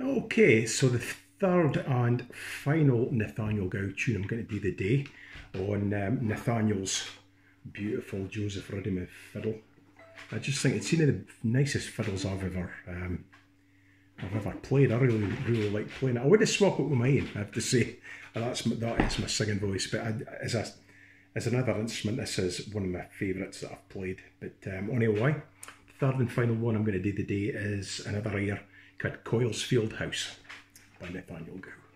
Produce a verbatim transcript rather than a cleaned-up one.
Okay, so the third and final Nathaniel Gow tune I'm going to do the day on um, Nathaniel's beautiful Joseph Rhythm fiddle. I just think it's one of the nicest fiddles I've ever um, I've ever played. I really really like playing it. I would swap it with mine, I have to say. And that's that is my singing voice, but I, as a as another instrument, this is one of my favourites that I've played. But um, anyway, the third and final one I'm going to do today is another air called Coilsfield House by Nathaniel Gow.